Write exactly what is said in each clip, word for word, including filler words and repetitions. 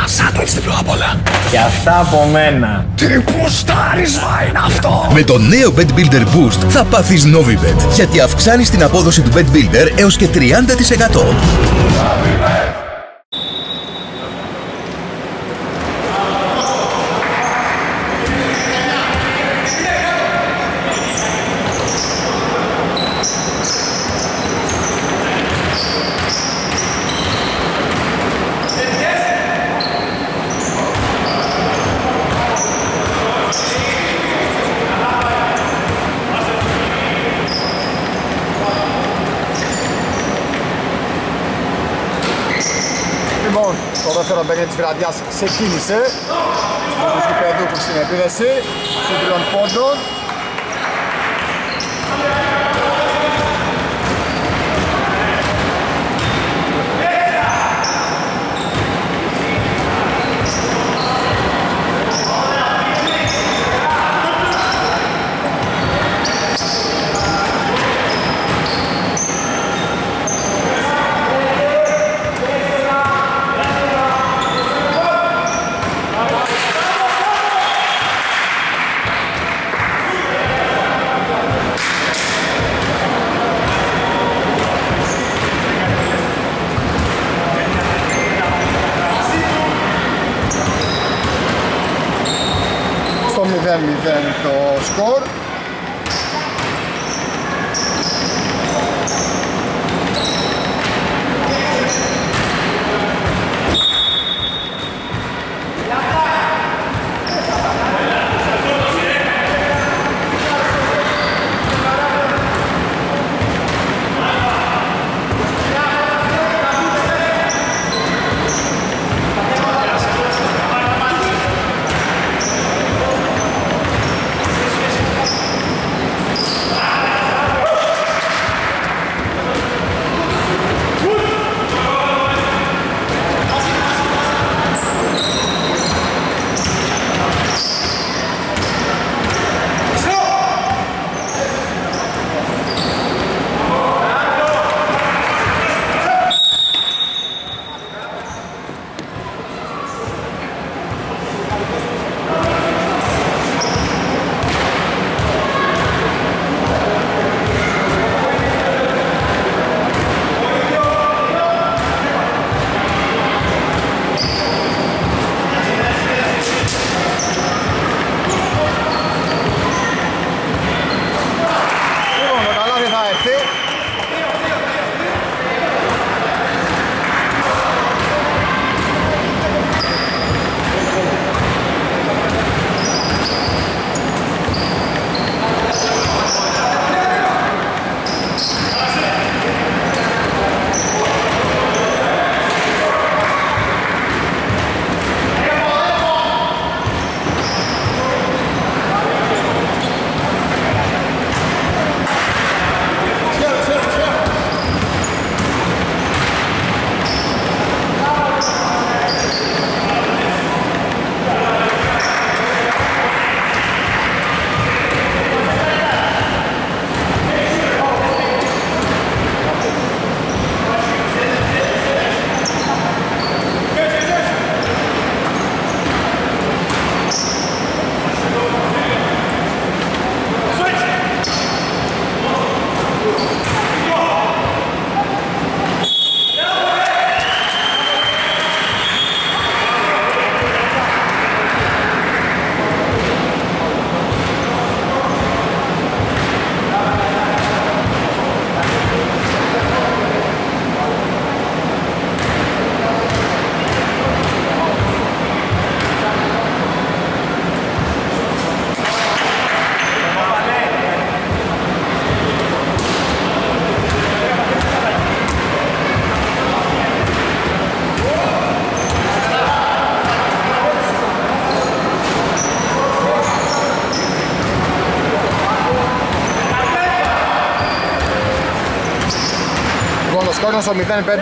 σάντουιτς διπλό απ' όλα. Και αυτά από μένα. Τι πουστάρισμα είναι αυτό! Με το νέο Bet Builder Boost θα πάθεις Novibet, γιατί αυξάνεις την απόδοση του Bet Builder έως και τριάντα τοις εκατό. Λοιπόν, το δεύτερο παιχνίδι της βραδιάς ξεκίνησε. Με τους γηπεδούχους στην επίδεση, των τριών πόντων. μηδέν μηδέn το σκορ. Σκόρνος στο μηδέν πέντε.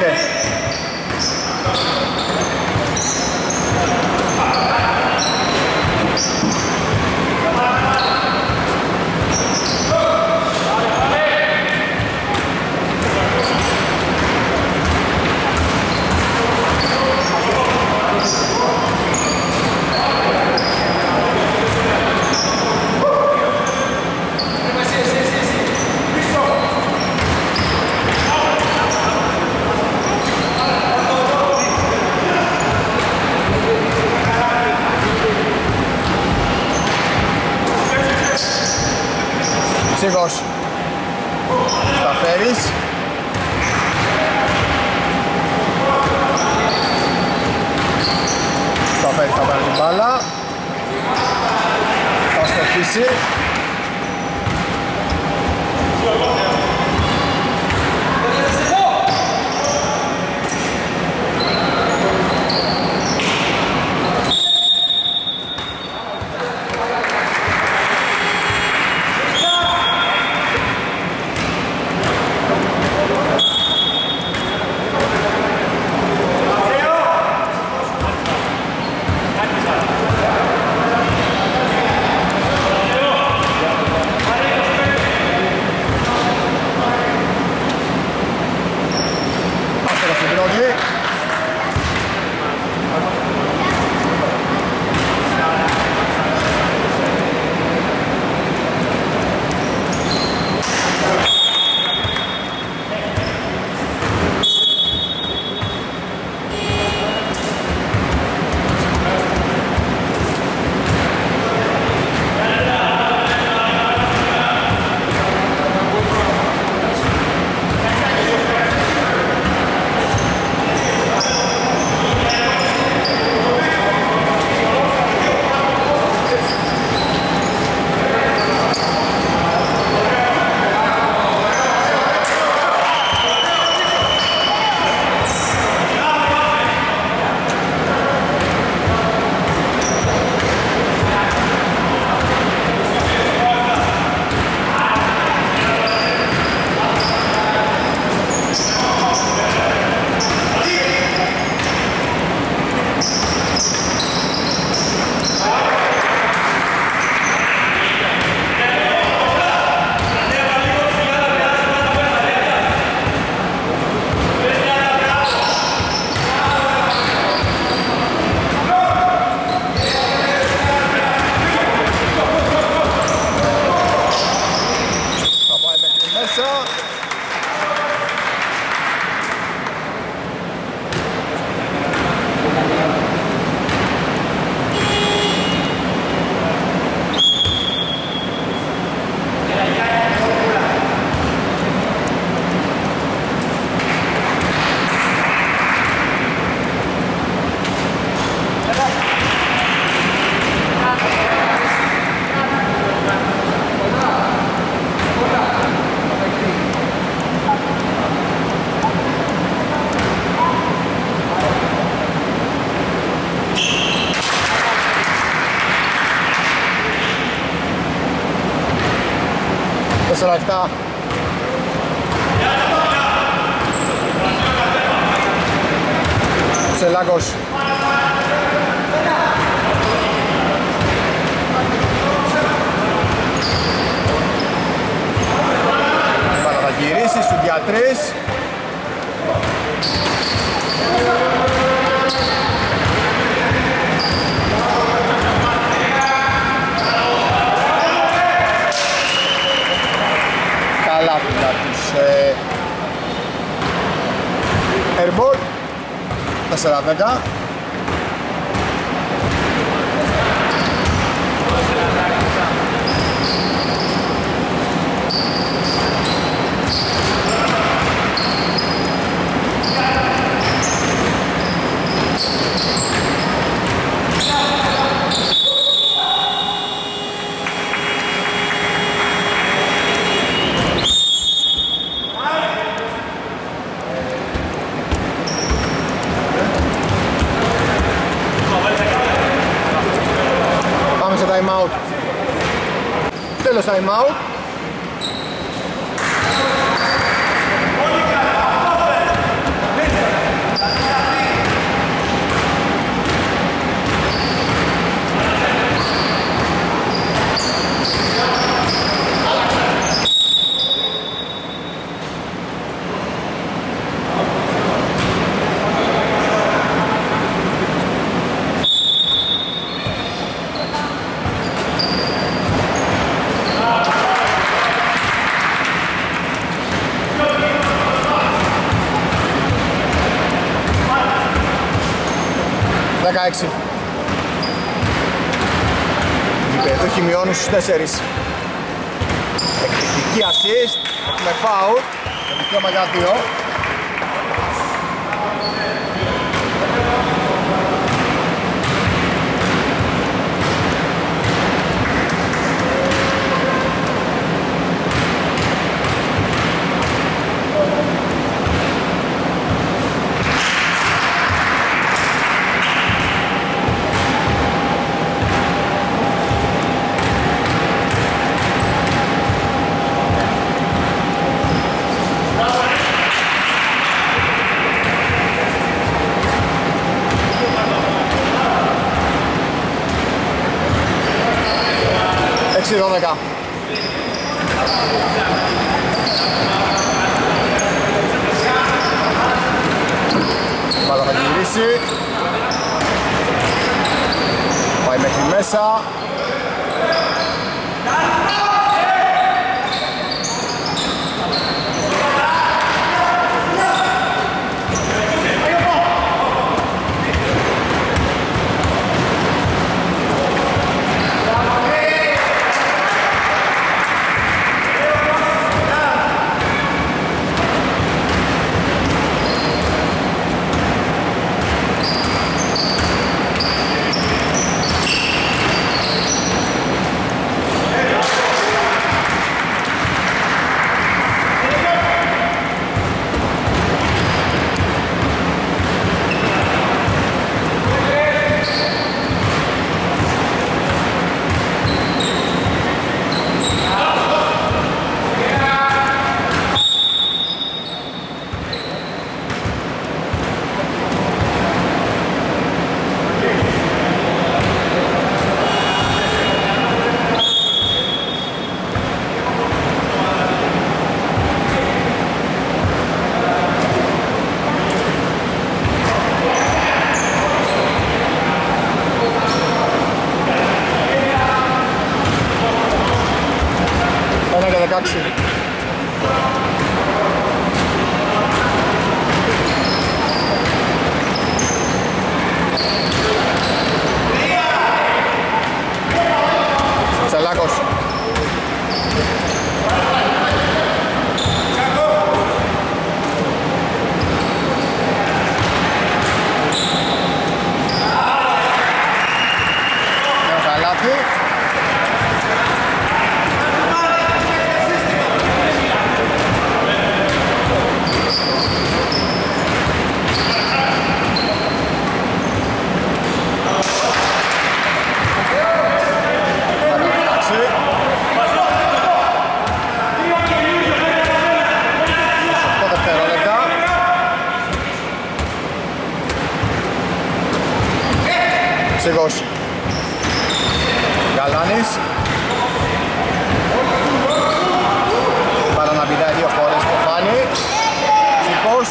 επίθεση. τέσσερα επτά. Σελάκος. Θα γυρίσει στους διατρείς. Καλά πουλά τους ε, Airball. τέσσερα δέκα. Time out. Τέλος time out. δεκαέξι. Οι παιδούχοι μειώνουν στους τέσσερις. Εκπληκτική assist, έχουμε foul, το δικαίωμα για δύο. δεκαέξι δώδεκα. Μπάλα θα γυρίσει. Πάει μέχρι μέσα. δεκαέξι. Τσαλάκος. Νέο καλάθι. Ψυχός. Γαλάνης. Πάρα να πηδάει δύο φορές το φάνη. Ψυχός.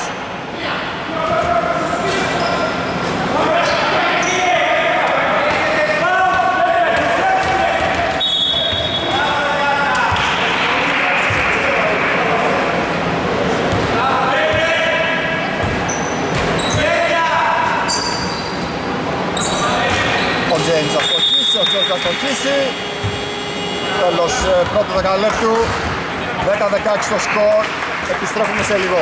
Ο Τζέιμς θα στοχίσει, ο Τζέιμς θα στοχίσει. Τέλος πρώτου δεκαλέπτου, δέκα δεκαέξι το σκορ, επιστρέφουμε σε λίγο.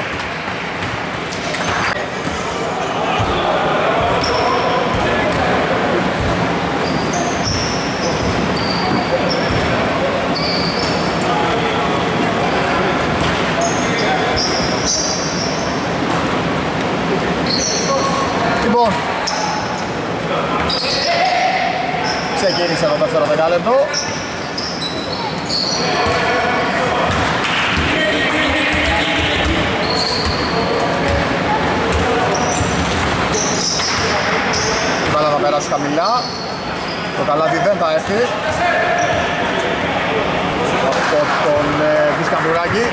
Λοιπόν, ξεκίνησε το δεύτερο δεκάλεπτο. Η μπάλα θα περάσει χαμηλά. Το καλάθι δεν θα έρθει από τον Βυσκαντουράκη.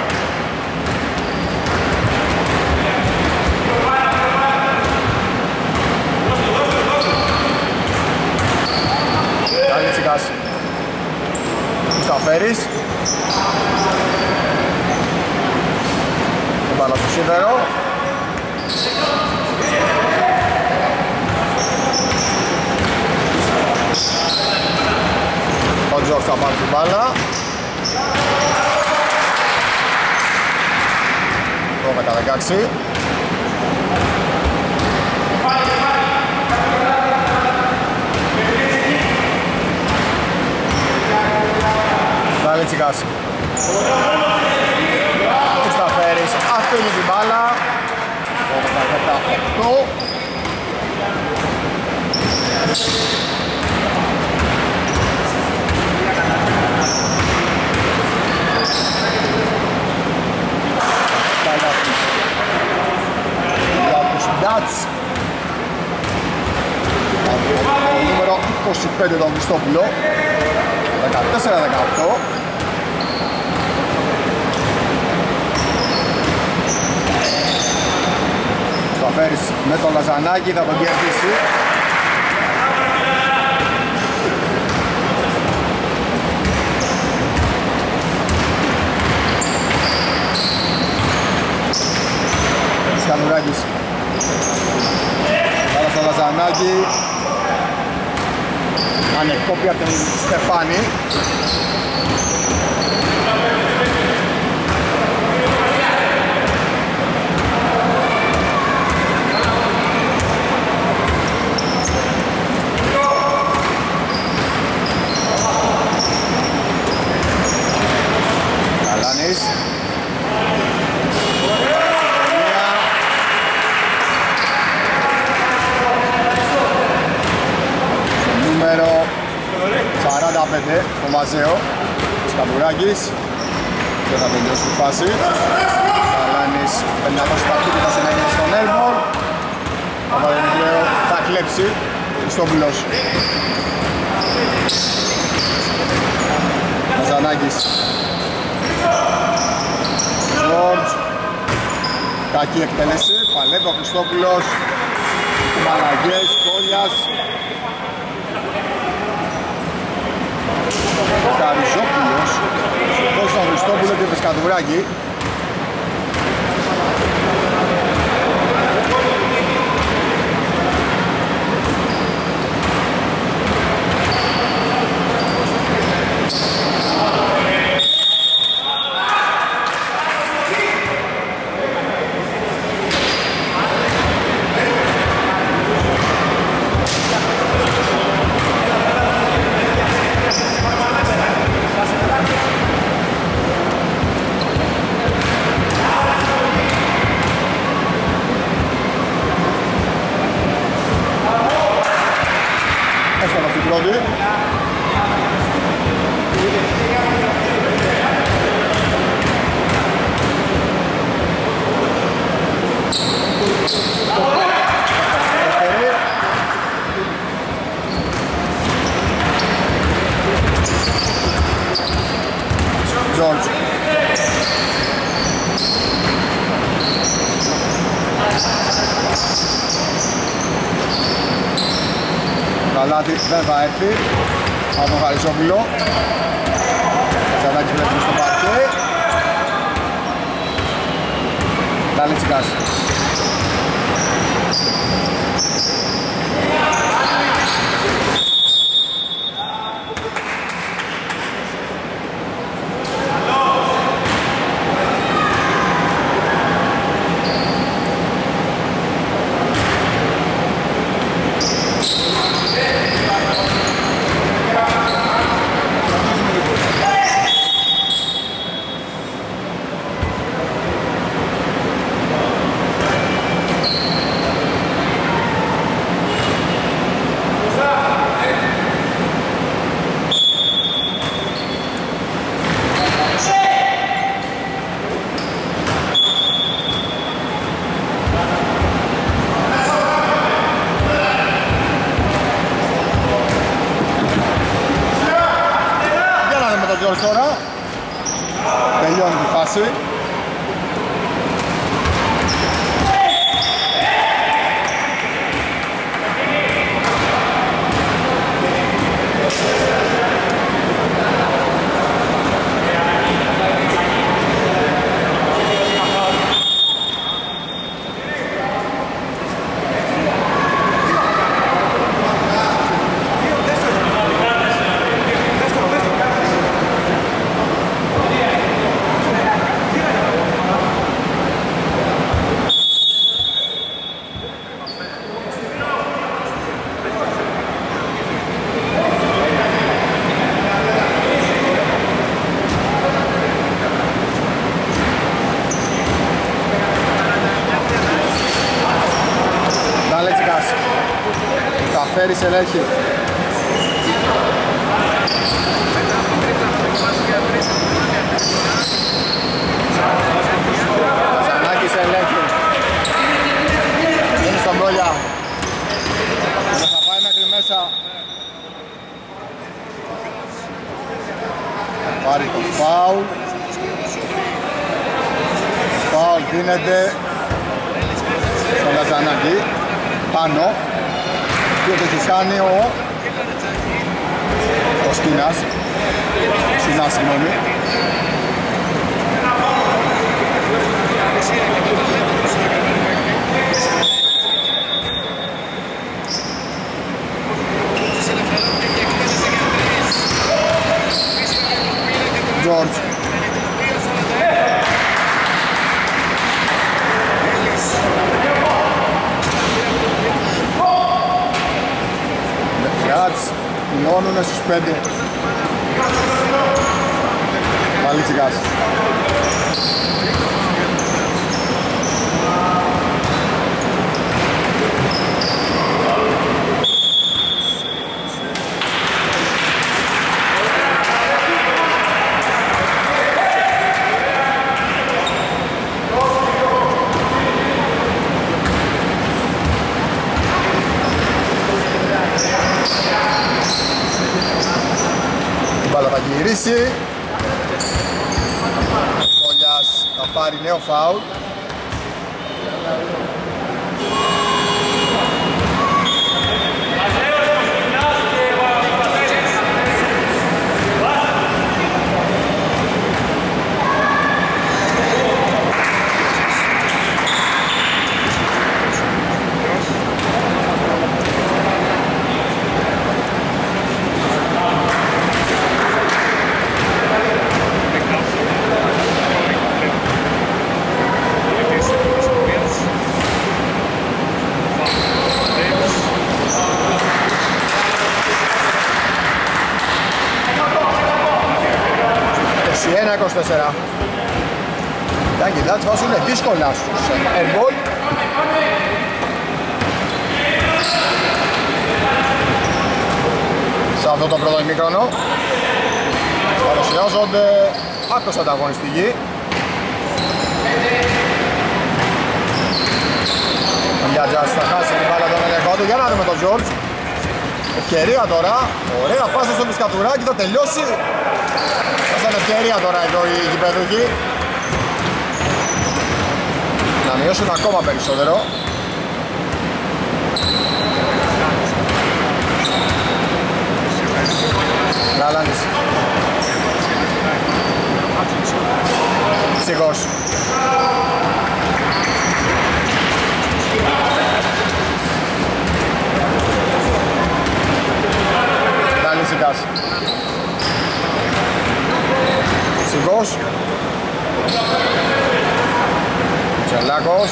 Καλίτσικας. Μουσταφέρης. Το πάνω στο σίδερο. Ο Τζορς θα πάρει την μπάλα. δώδεκα δεκαέξι. Καλίτσικας. Μουσταφέρης αφήνει την μπάλα. δώδεκα δεκαοκτώ. Για τους Ντάτς. Το νούμερο είκοσι πέντε τον Χριστόπουλο. δεκατέσσερα δεκαοκτώ. Σταφέρης με τον Λαζανάκη θα τον κερδίσει. Σκανουράκης. Άρα στο Λαζανάκη. Ανεκόπη από τον Στεφάνη. Καλάνης. Νούμερο σαράντα πέντε το Μαζέο, Σκαμπουράκης και θα τελειώσει τη φάση. Καλάνης παίρνει να δώσει τα χτύπητα σε να γίνει στον airball. Ο Παπαδημητρέου θα κλέψει στον Μπουλός. Μαζανάκης. Τζόρτζ. Κακή εκτέλεση, παλεύει ο Χριστόπουλος. Μαλαγιές, Κόλιας. Ο Καριζόπουλος δώσει τον Χριστόπουλο και το Σκατουράκη. Έστω αυτή πρώτη. Τζόρτζ. Καλάτι δεν θα έρθει από τον Χαρισόπουλο. Ξανάκι βλέπει στο παρκέ. Ταλίτσικας. Τώρα τελειώνει τη φάση. Φέρεις ελέγχει. Ζανάκης ελέγχει. Είναι στον Μπρόλια. Θα πάει μέχρι μέσα. πάρει το φάουλ. Φάουλ δίνεται στο Λαζανάκη πάνω, και το έχει κάνει ο ο Σκίνας. Σκίνας, συγγνώμη. George. Ράτς, μειώνουνε στους πέντε. Μαλίτσικας. Μπάλα θα γυρίσει. Κόλλιας θα πάρει νέο φάουλ. είκοσι ένα είκοσι τέσσερα. Τα κοιτάξτε βάζουν δύσκολα στους airball. Σε αυτό το πρώτο ημίχρονο παρουσιάζονται άκρως ανταγωνιστικοί. Ο Γιάτζας θα χάσει την μπάλα τον ελεγχό του. Για να δούμε τον George. Ευκαιρία τώρα. Ωραία πάσα στο Πισκατουράκι, θα τελειώσει. Σαν ευκαιρία τώρα εδώ οι γηπεδούκοι να μειώσουν ακόμα περισσότερο. Γαλάντης. Ψυχός. Γαλίσικας. Ψυχός. Τσελάκος.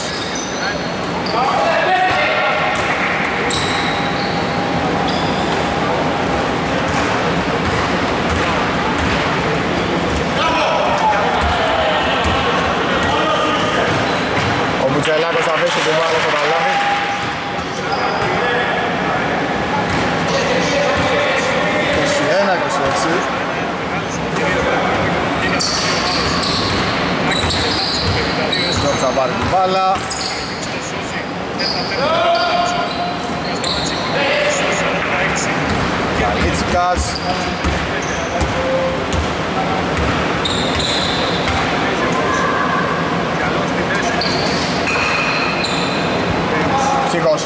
Ο Μπουτσελάκος θα αφήσει την μπάλα στο παλάμι. είκοσι ένα είκοσι έξι. Θα πάρει την μπάλα. Καλίτσικας. Ψυχός.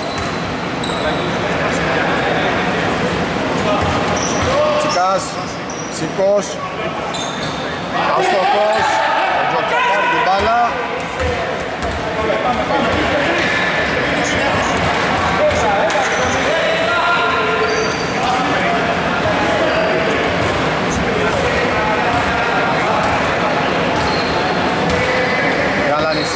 Τσικάς. Ψυχός. Αστοχός. Ο Τζορτς θα πάρει την μπάλα. Γαλάνης.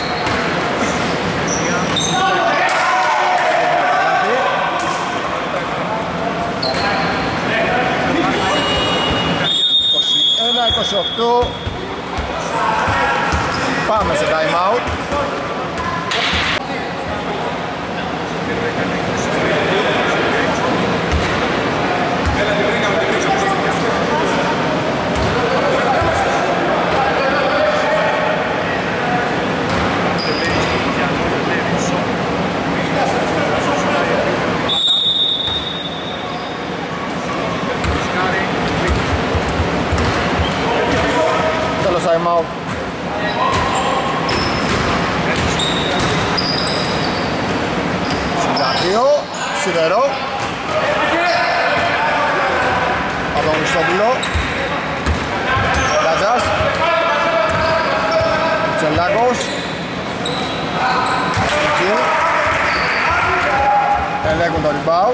είκοσι ένα είκοσι οκτώ. Πάμε σε time out. Σιδερό. Από τον Χριστόπουλο. Γκατζάς. Τσελάκος. Αστική. Ελέγχουν το rebound.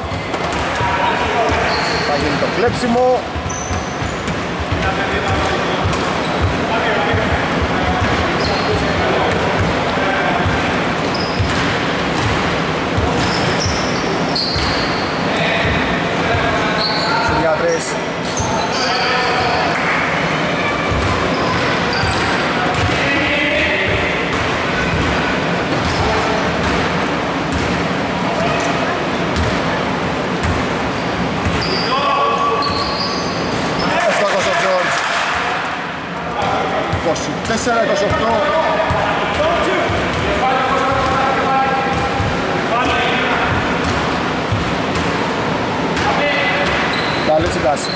Θα γίνει το κλέψιμο. Συνδιατρής. είκοσι τέσσερα είκοσι οκτώ. Καλή τσιγκάση.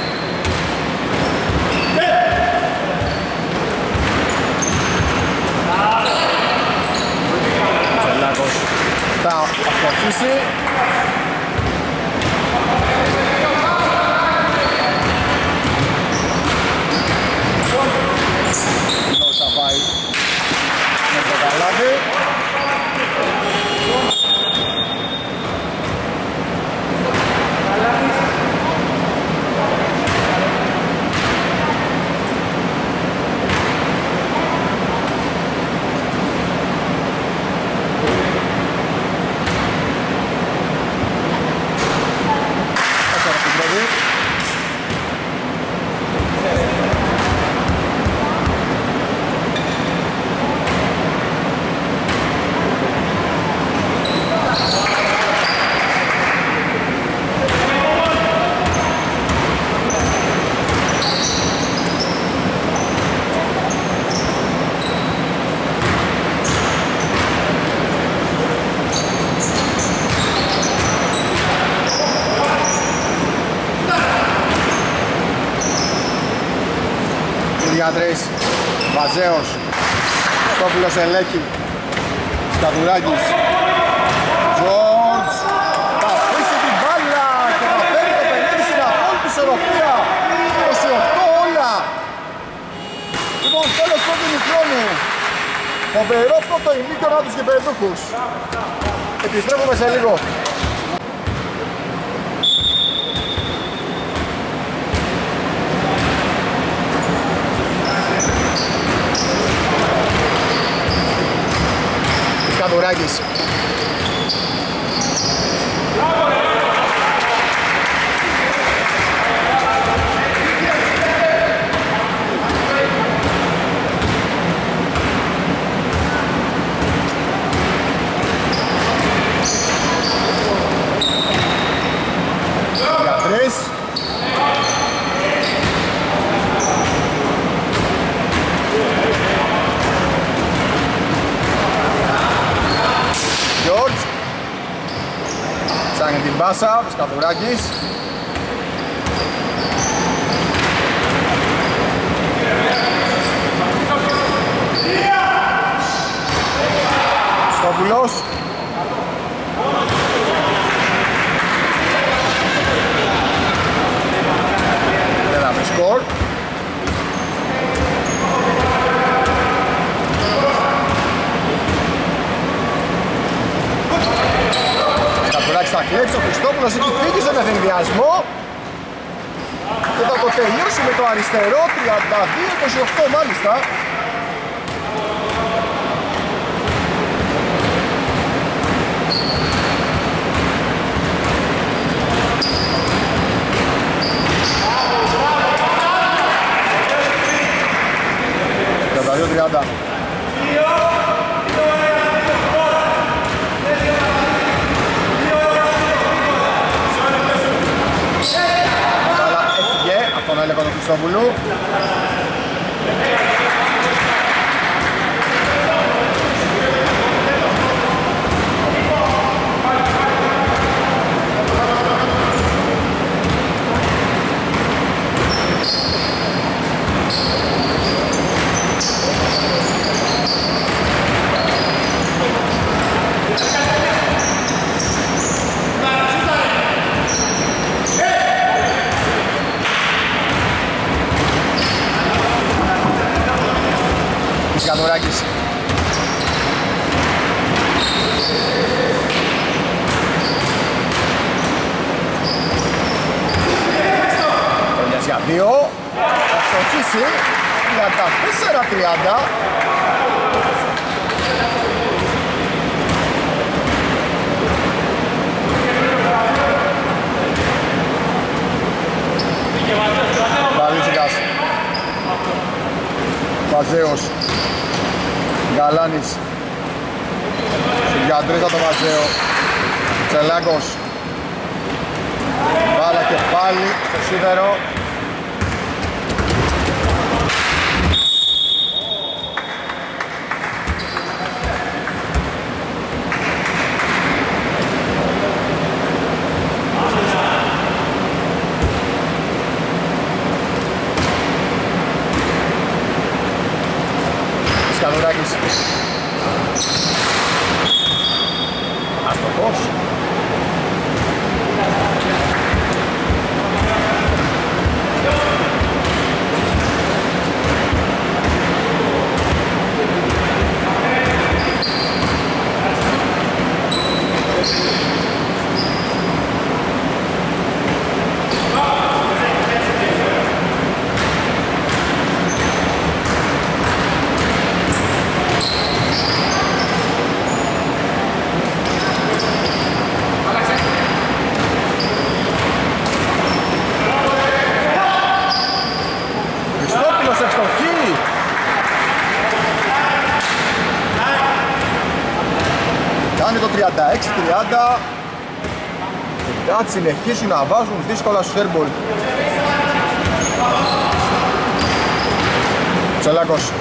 Τσελάκος θα αυτοαρχίσει. Θα πάει με το καλάδι. Διάτρες, Βαζέος, Στόπουλος ελέγχει, Σκατουράκης, Τζόρτζ, θα αφήσει την μπάλα και θα φέρει το παιχνίδι στην απόλυτη ισορροπία, είκοσι οκτώ όλα. Λοιπόν, τέλος πρώτου ημιχρόνου, φοβερό πρώτο ημίχρονο από τους κυπελλούχους. Επιστρέφουμε σε λίγο. Καδουράκης. Για τρεις. George. Ψάχνει την πάσα, ο Σκατουράκης. Στόπουλος. Δεν θα βρει σκορ. Σκατουράκης θα κλέψει, ο Χριστόπουλος έχει φύγει στον ευθυνδιασμό και θα το τελειώσει με το αριστερό, τριάντα δύο είκοσι οκτώ μάλιστα. τριάντα δύο τριάντα. Τον έλεγχο του Χριστόπουλου. δύο. Θα στοχίσει τριάντα τέσσερα τριάντα. Βαλίτσικας. Βαζέος. Γκαλάνης. Συγκιαντρίζα το Βαζέο. Τσελάκος. Μπάλα και πάλι στο σίδερο. Σκανουράκης. Αστοχός. Κάνει το τριάντα έξι τριάντα. Οι Dutch συνεχίζουν να βάζουν δύσκολα στο airball. Τσελάκος.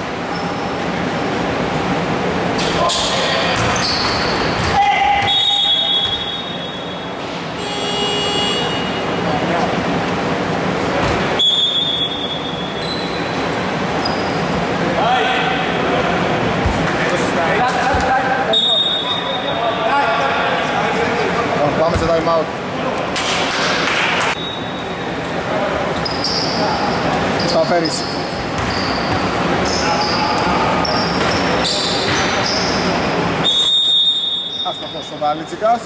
Πάμε σε time out. Σταφέρης. Άστοχος ο Βαλίτσικας.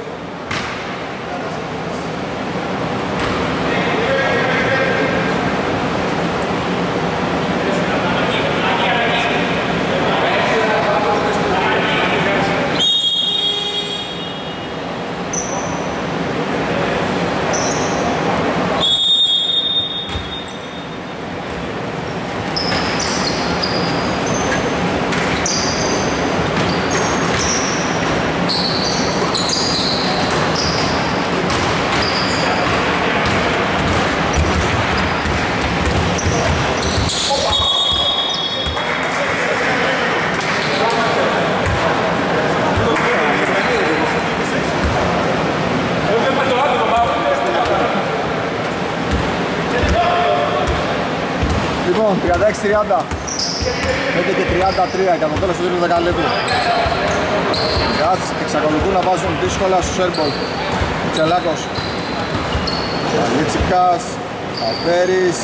Λοιπόν, τριάντα έξι τριάντα. πέντε και τριάντα τρία για το τέλος του τρίτου δεκαλέπτου. Οι Dutch εξακολουθούν να βάζουν δύσκολα στους airball. Τσελάκος. Βαλίτσικας. Αβέρης.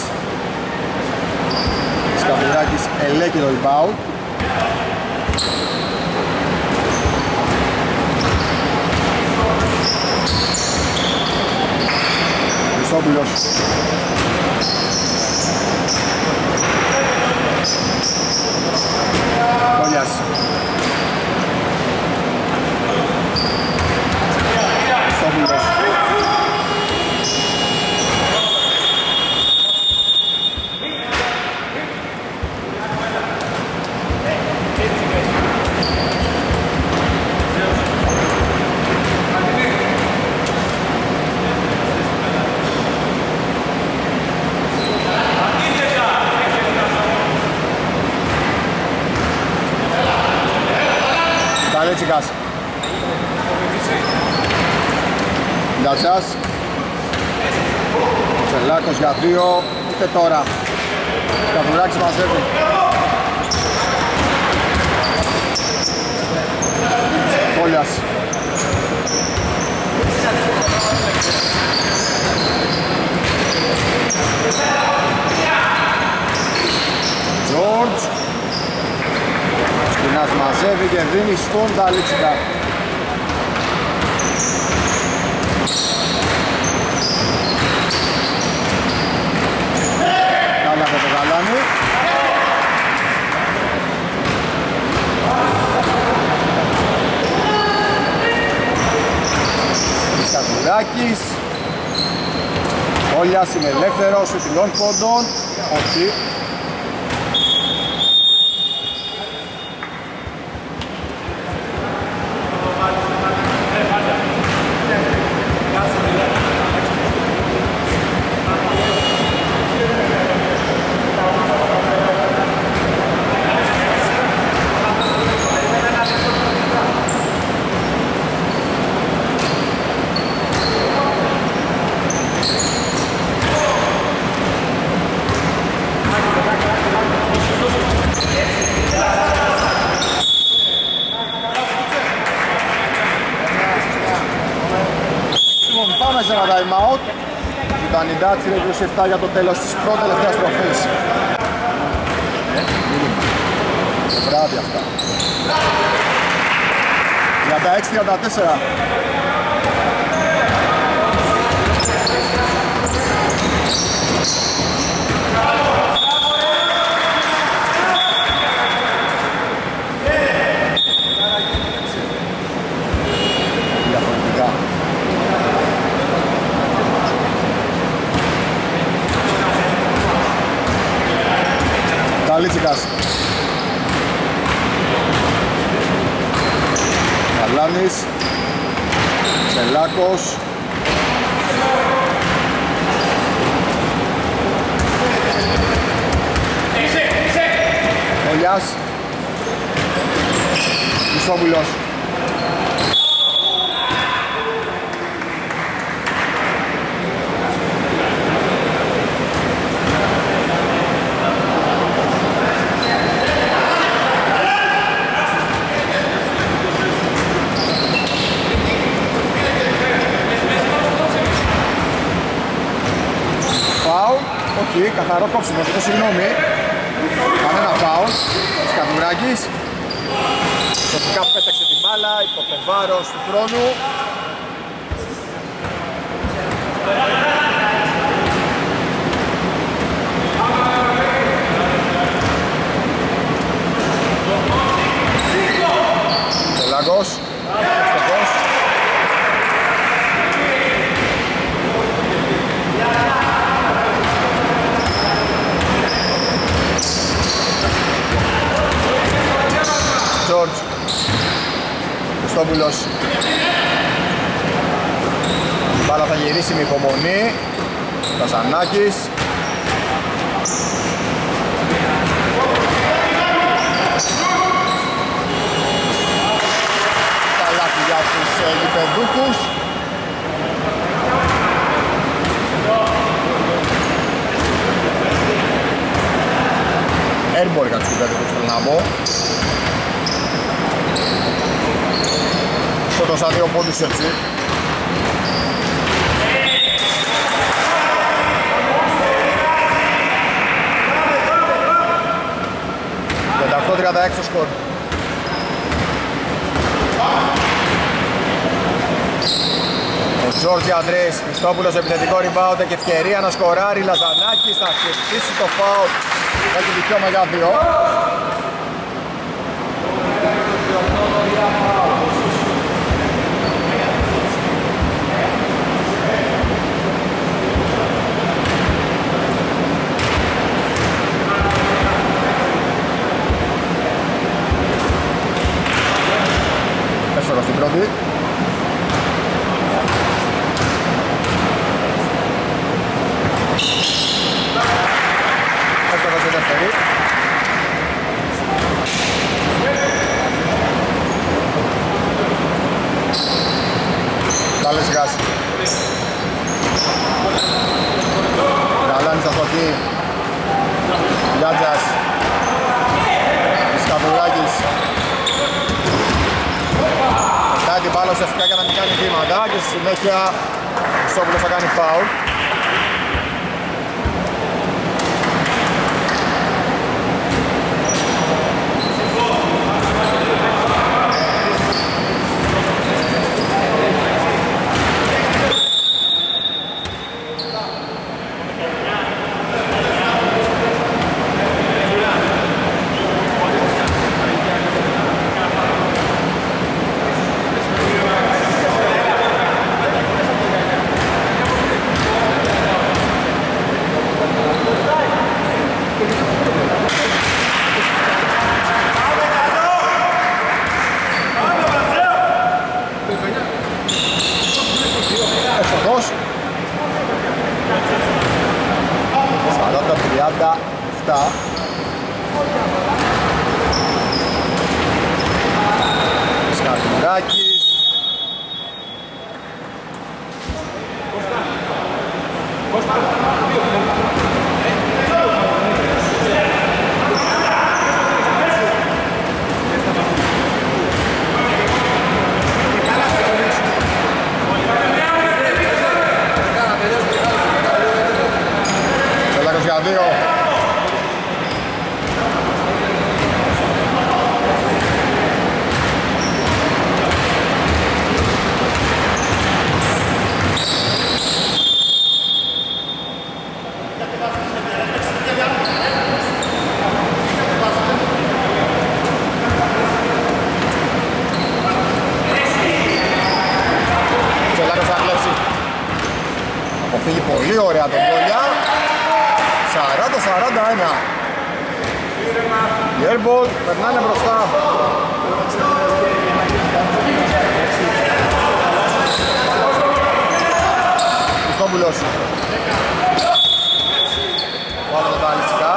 Σκαπουλάκης ελέγχει το rebound. Χρυσόπουλος. Κόλιας. Χρυσόπουλος. Βαλίτσικας. Λατζάς. Τσελάκος για δύο. Ούτε τώρα. Καβουράκης μαζεύει. Κόλιας. Τζόρτζ. Σκηνάς μαζεύει και δίνει στον Βαλίτσικα. Καβουράκης. Όλιας είναι ελεύθερος, σου τριών πόντων. Όχι. Σε ένα time out. Ήταν η Ντάτσι είκοσι επτά για το τέλος της πρώτης τελευταίας τροφής. Βράδυ αυτά. τριάντα έξι τριάντα τέσσερα. Διαφορετικά. Καλίτσικας. Καλάνης. Σελάκος. Ολιάς. Μισόπουλος. Όχι, καθαρό κόψιμο, το συγγνώμη. Κανένα φάουλ. Σκατουράκης. Σωτικά πέταξε την μπάλα, υπό το βάρος του χρόνου. Τελάκος. Ευτυχώς. Τζόρτζ. Χριστόπουλος. Η μπάλα θα γυρίσει με υπομονή. Καζανάκης. Καλάθι για τους γηπεδούχους. Airball για τους γηπεδούχους θέλω να πω. Στο σαν δύο πόντους έτσι. πενήντα οκτώ τριάντα έξι το σκορ. Ο Τζόρτζι Αντρέης, Χριστόπουλος επιθετικό rebound και ευκαιρία να σκοράρει. Λαζανάκης θα χτυπήσει το φάουλ. Έχει δικαίωμα για δύο. Έσορο στην πρώτη. Έσορο στην δεύτερη. Καλές γάση. Καλάνης αυτοκή. Γιάτζας. Σκαβουράκης. Μετά την μπάλα ουσιαστικά για να μην κάνει βήματα και στη συνέχεια ο Σόπουλος θα κάνει φάουλ. τριάντα επτά. Σκατουράκης. Τσολάκος για δύο. Φύγει πολύ ωραία τον Κόλια. Σαράντα σαράντα ένα. Οι Airball περνάνε μπροστά. Χριστόπουλος. Πάμε το Ταλίτσικα.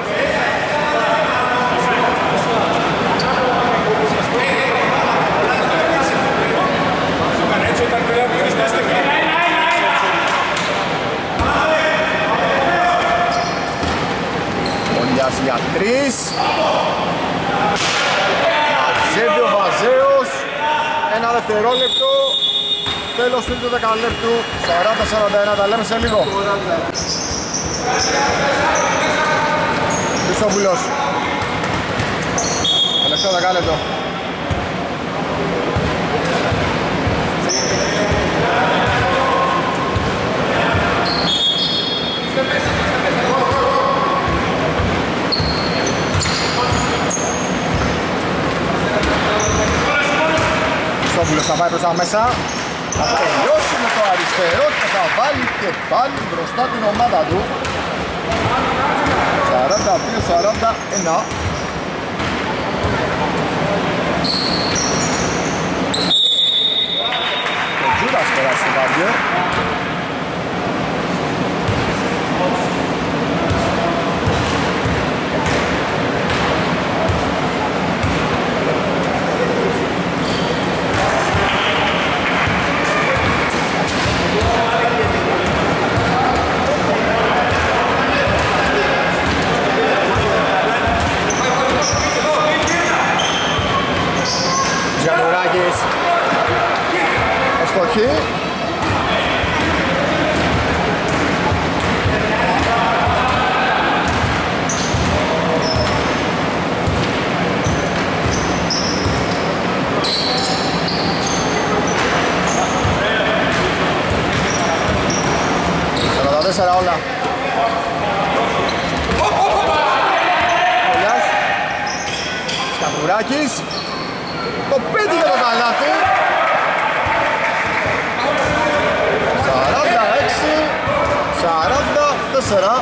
Για τρεις. Μαζεύει ο Βαζέος. Ένα δευτερόλεπτο. Τέλος του δεκαλέπτου. σαράντα σαράντα ένα. Τα λέμε σε λίγο. Χριστόπουλος. Τελευταίο δεκάλεπτο. Χριστόπουλος θα πάει προς τα μέσα. Θα τελειώσει με το αριστερό και θα βάλει και πάλι μπροστά την ομάδα του. σαράντα δύο σαράντα ένα. Ο Τζούρας περάσει στο βάριο. Γιαννουράκης. Ευστοχή. σαράντα τέσσερα όλα. Σκατουράκης. Το πέτυχε το καλάθι. σαράντα έξι σαράντα τέσσερα.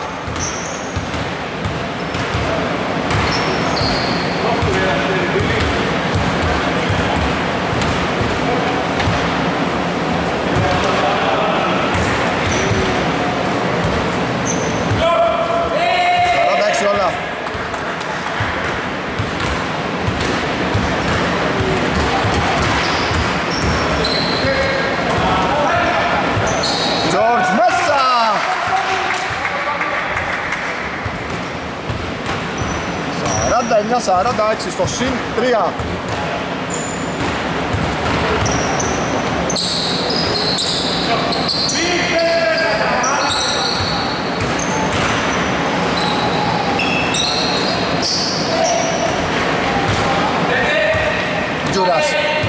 σαράντα έξι όλα. σαράντα εννιά σαράντα έξι στο συν τρία. Τζούρας.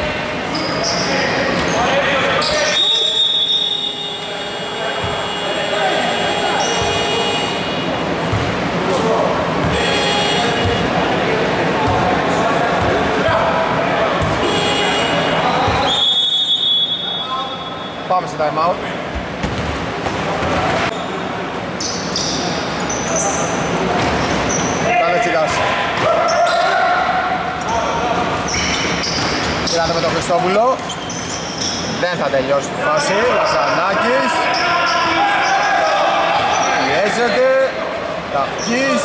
Πάμε σε time out. Κάνε τσιγάς. Κοίτατε με τον Χριστόπουλο. Δεν θα τελειώσει τη φάση. Λασανάκης. Πιέζεται. Καυκής.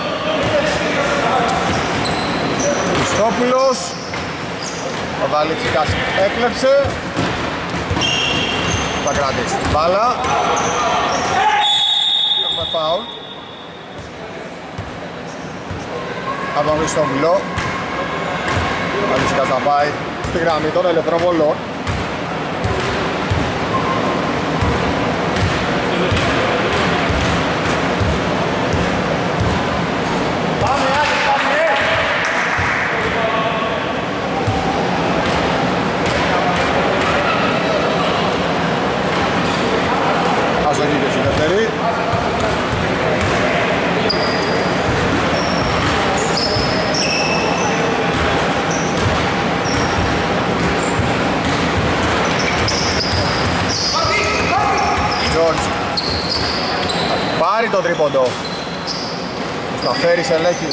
Χριστόπουλος. Ο Δαλίτσικας έκλεψε. Θα κρατήσει την μπάλα. Έχουμε φάουλ από τον Χριστόπουλο. Ο Δαλίτσικας θα πάει στη γραμμή των ελεύθερων βολών. Πάρει το τρίποντο. Θα φέρει σε Λέκη.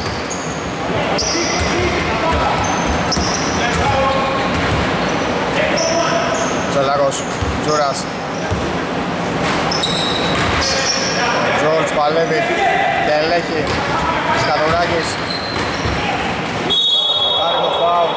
Ζελάκος, Τζούρας. Τζόρτς παλεύει και ελέγχει. Σκατοράκης. Πάρει το φάουλ.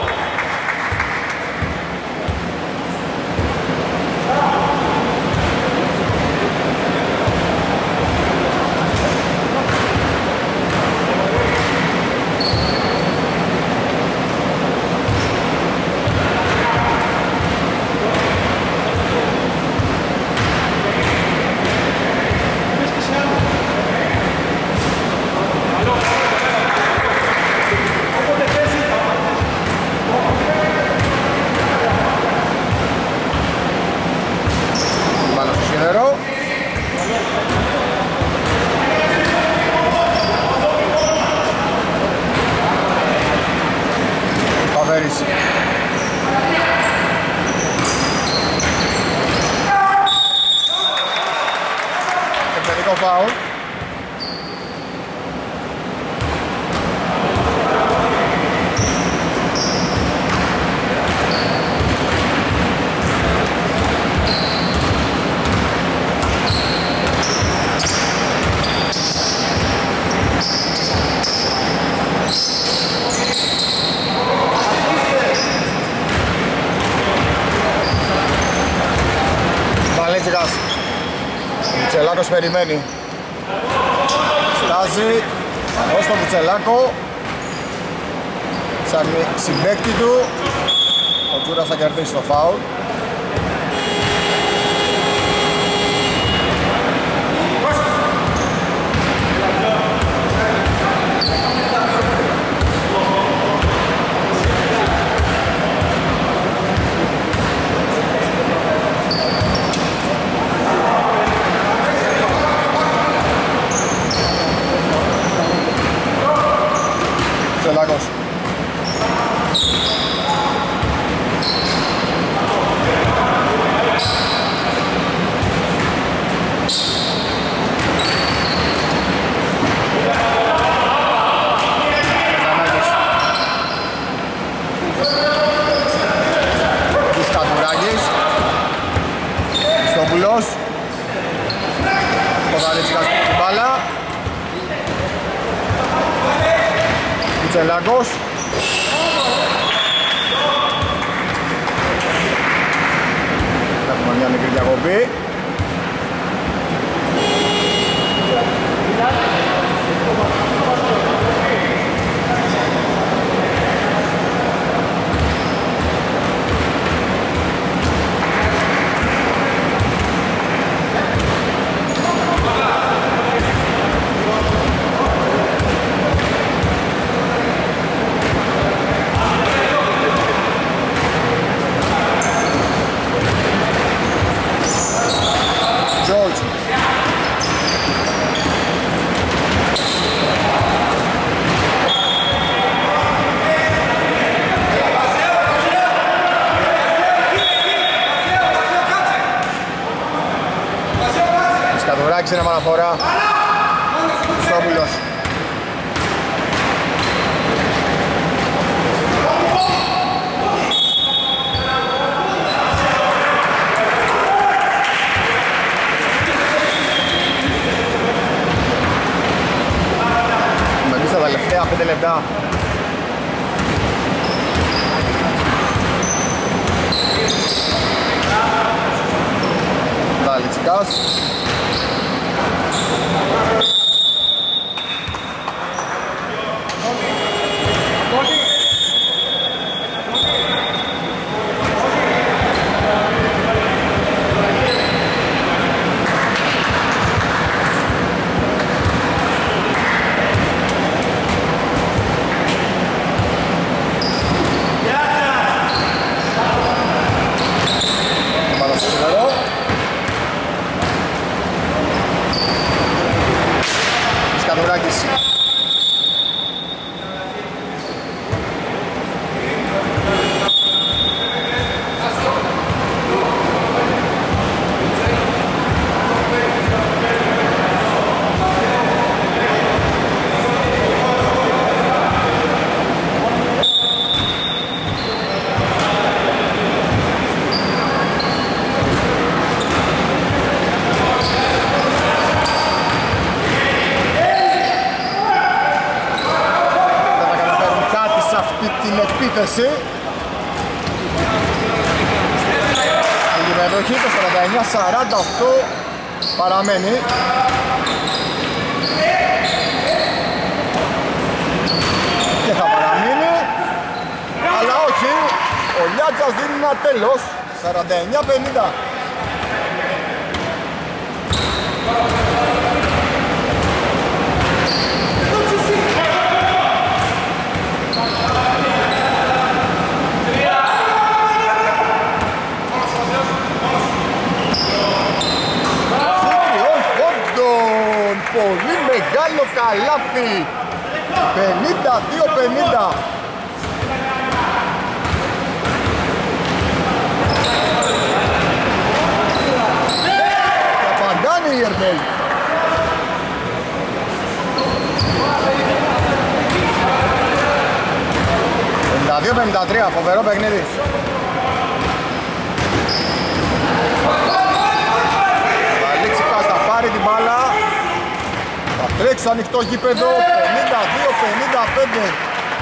Φάουλ. Βαλίτσικας. Τσελάκος περιμένει. Στάζει ως τον Κουτσελάκο. Σαν συμπαίκτη του. Ο Τζούρας θα κερδίσει το φάουλ. Κουτσελάκος. Χριστόπουλος. Ο Δαλίτσικας την μπάλα. Κουτσελάκος. Έχουμε μια μικρή διακοπή. Σκατουράκης είναι παραφορά. Χριστόπουλος. πέντε λεπτά. Δαλιτσικάς. Σκατουράκης. Επίθεση. Η συμμετοχή το σαράντα εννιά σαράντα οκτώ παραμένει. Και θα παραμείνει, αλλά όχι, ο Λιάτζας δίνει ένα τέλος, σαράντα εννιά πενήντα. Πολύ μεγάλο καλάθι, πενήντα δύο πενήντα. Και απαντάνε οι Ερνέοι. πενήντα δύο πενήντα τρία, φοβερό παιχνίδι. Βαλίτσικας θα πάρει την μπάλα. Θα τρέξει στο ανοιχτό γήπεδο, πενήντα δύο πενήντα πέντε.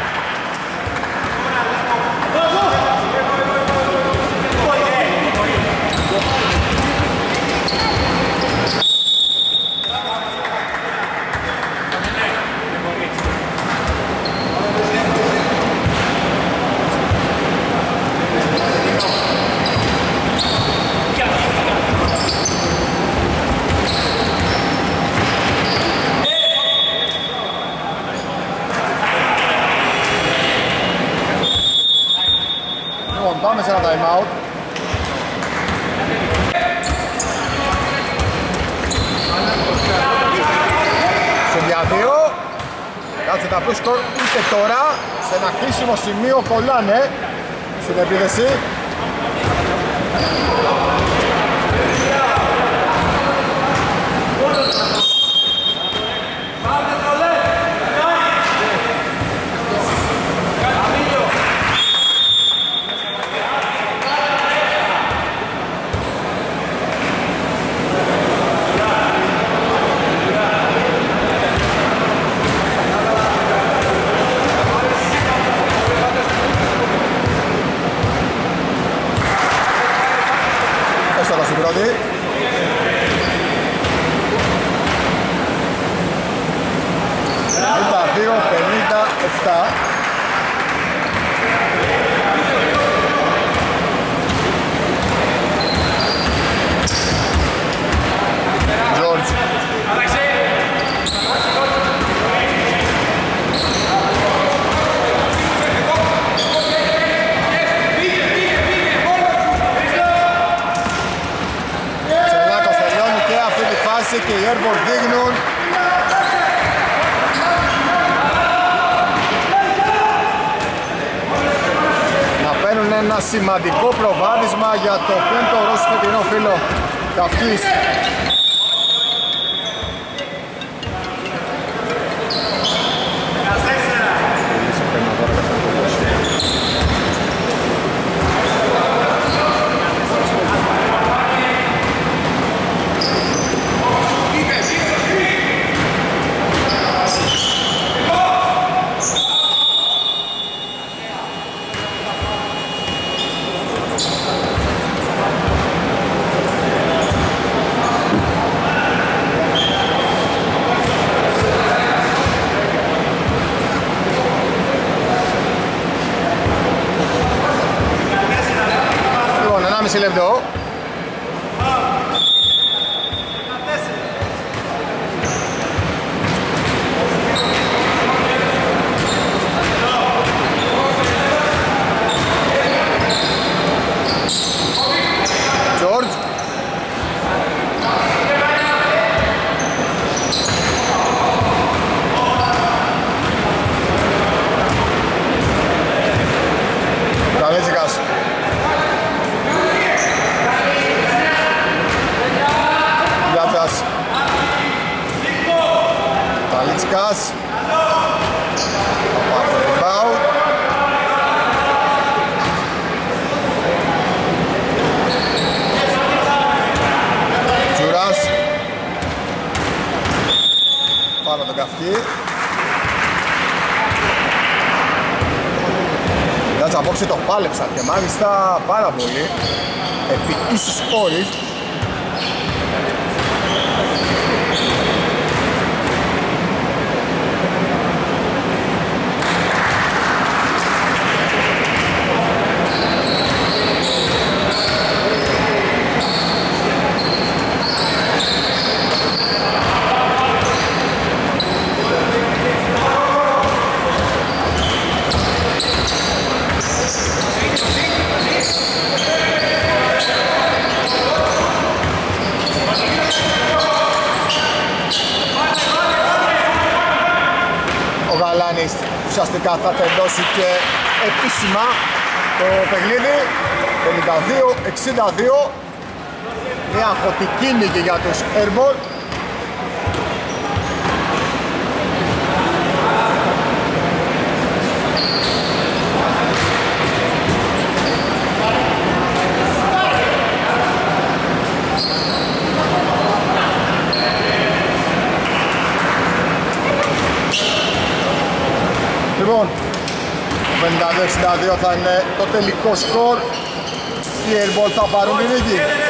Πάμε σε ένα time out. Σε διαδύο. Κάτσε τα plus score είτε τώρα. Σε ένα κρίσιμο σημείο κολλάνε στην επίθεση. πενήντα δύο πενήντα επτά. George. Τσελάκος τελειώνει και αυτή τη φάση και οι Airborne δείχνουν ένα σημαντικό προβάδισμα για το πέμπτο ορός φετινό φύλλο καυκής. ενάμιση λεπτό. George. Καλέτσικας. Γιάτζας. Καλέτσικας. Rebound. Τζουράς. Πάνω τον καυτή. Γιάτζα απόψε το πάλεψαν και μάλιστα πάρα πολύ. Επί ίσης όρης. Ουσιαστικά θα τελειώσει και επίσημα το παιχνίδι. πενήντα δύο εξήντα δύο. Μια αγχωτική νίκη για τους Airball. Λοιπόν, πενήντα δύο εξήντα δύο θα είναι το τελικό σκορ. Οι Airball θα πάρουν την νίκη.